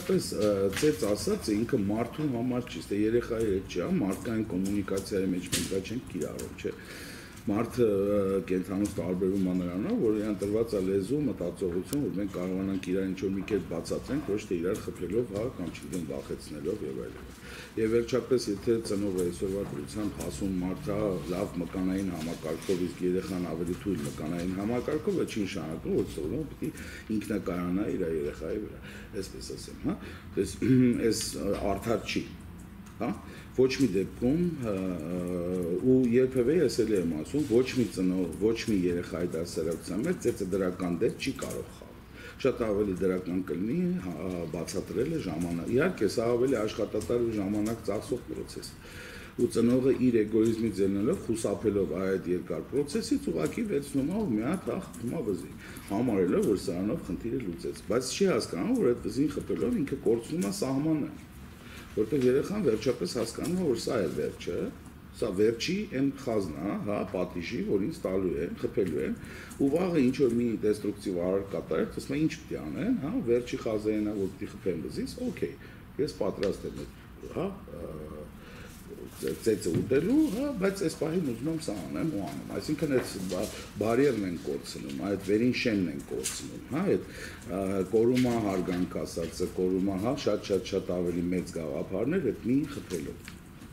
վերջապես ծեծ ասած ինքը մարդու համար չի, դա երեխայի հետ չի, մարդկային կոմունիկացիայի մեջ մենք դա չենք կիրառում, չէ։ Մարդը կենթանուց տարբերում է նրանով, որ իրան տրված է լեզու, մտածողություն, որ մենք կարողանանք իրար ինչ-որ մի կերպ բացատրենք, ոչ թե իրար խփելով, կամ չգիտեմ, վախեցնելով եւ այլն։ Եվ վերջապես, եթե ծնողը այսօրվա դրությամբ ասում մարդը լավ մկանային համակարգով, իսկ երեխան ավելի թույլ մկանային համակարգով, չի նշանակում, որ ծնողը պիտի ինքնակայանա իր երեխայի վրա, այսպես ասեմ, հա։ Այս արդար չի, հա։ Ոչ մի դեպքում ու երբևէ ես էլ եմ ասում, ոչ մի ծնող, ոչ մի երեխայի դասարակության մեջ ծեծը դրական դեր չի կարող խաղալ։ Շատ ավելի դրական կլինի բացատրելը ժամանակ։ Իհարկե, սա ավելի աշխատատար ու ժամանակ ծախսող պրոցես։ Ու ծնողը իր էգոիզմից ելնելով, խուսափելով այդ երկար պրոցեսից ուղղակի վերցնում է ու մի հատ խփում է վզին, համարելով, որ սրանով խնդիրը լուծեց։ Բայց չի հասկանում, որ այդ վզին խփելով ինքը կորցնում է սահմանը, որտեղ երեխան վերջապես հասկանում է, որ սա է վերջը, սա վերջի այն խազն է, հա, պատիժի, որ ինձ տալու են, խփելու են, ու վաղը ինչ որ մի դեստրուկտիվ արարք կատարել, ասում է ինչ պետք է անեն, հա, վերջի խազը այնա, որ պետք է խփեն վզից, օքեյ, ես պատրաստ եմ, հա, ծեծը ուտելու, հա, բայց այս պահին ուզում եմ սա անեմ ու անում, այսինքն այդ բարիերն են կորցնում, այդ վերին շենն են կորցնում, հա, այդ կորումա հարգանք ասածը, կորումա, հա, շատ ավելի մեծ գաղափարներ այդ մի խփելով։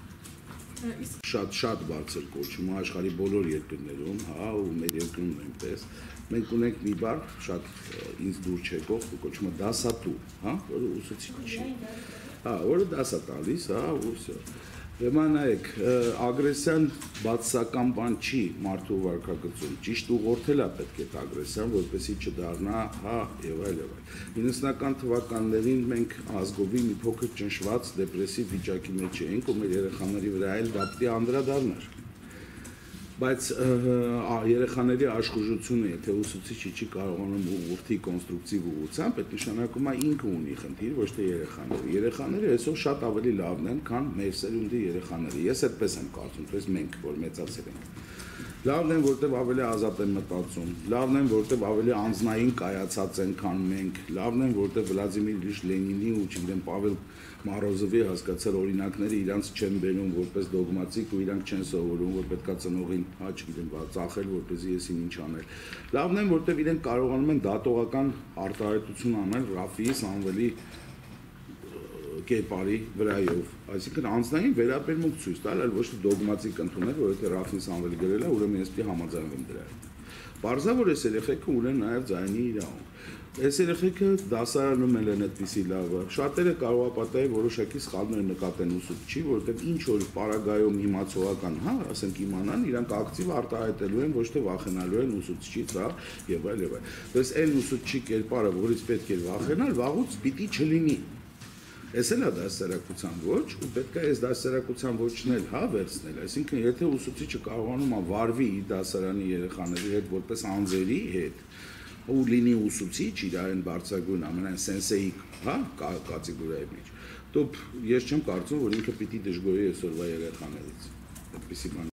Շատ բարձր կոչում է աշխարհի բոլոր երկրներում, հա, ու մեր երկրում նույնպես։ Մենք ունենք մի բառ, շատ ինձ դուր չեկող, կոչում է դասատու, հա, որը ուսուցիչ չի։ Հա, որը դաս է տալիս, հա, ու վсё։ Հիմա նայեք, ագրեսիան բացասական բան չի մարդու վարքագծում, ճիշտ ուղղորդել է պետք է ագրեսիան, որպեսզի չդառնա, հա, եւ այլ եւ այլ։ 90-ական թվականներին մենք ազգովի մի փոքր ճնշված դեպրեսիվ վիճակի մեջ էինք, ու մեր երեխաների վրա էլ դա պետք է անդրադառնար։ Բայց երեխաների աշխուժությունը, եթե ուսուցիչը չի կարողանում ուղղորդի կոնստրուկտիվ ուղղությամբ, այդ նշանակում է ինքը ունի խնդիր, ոչ թե երեխաները։ Երեխաները այսօր շատ ավելի լավն են, քան մեր սերունդի երեխաները։ Ես այդպես եմ կարծում, թե մենք, որ մեծացել ենք։ Լավն են, որտեղ ավելի ազատ են մտածում, լավն են, որտեղ ավելի անձնային կայացած են, քան մենք, լավն են, որտեղ Վլադիմիր Իլիչ Լենինի ու չգիտեմ Պավել Մորոզովի հասկացած օրինակները իրանց չեն բերում որպես դոգմատիկ ու իրանք չեն սովորում, որ պետքա ծնողին, հա, չգիտեմ, ծախել, որպեսզի եսին ինչ անել։ Լավն են, որտեղ իրենք կարողանում են դատողական արտահայտություն անել Ռաֆիի Սամվելի կերպարի վրայով, այսինքն անձնային վերաբերմունք ցույց տալ, այլ ոչ թե դոգմատիկ ընդունել, որ եթե Ռաֆին Սամվելի գրել է, ուրեմն ես պիտի համաձայնվեմ դրա հետ։ Բարձա որ այս երեխեքը ունեն նաև ձայնի իրավունք։ Այս երեխեքը դասարանում են այդպիսի լավը։ Շատերը կարող է պատահի որոշակի սխալներ նկատեն ուսուցչի, որովհետև ինչ որ պարագայում իմացողական, հա, ասենք իմանան, իրանք ակտիվ արտահայտելու են, ոչ թե վախենալու են ուսուցչից, հա, եւ այլ եւ այլ։ Դες այն ուսուցչի կերպարը, որից պետք է վախենալ, վաղուց պիտի չլինի։ Այս էլ է դասարակության ոչ, ու պետք է այս դասարակության ոչն էլ հա վերցնել, այսինքն եթե ուսուցիչը կարողանում է վարվի իր դասարանի երեխաների հետ որպես անձերի հետ, ու լինի ուսուցիչ իր այն բարձրագույն ամենայն սենսեի, հա, կատեգորիայի մեջ, դու ես չեմ կարծում, որ ինքը պիտի դժգոհի այսօրվա երեխաներից, այդպիսի բան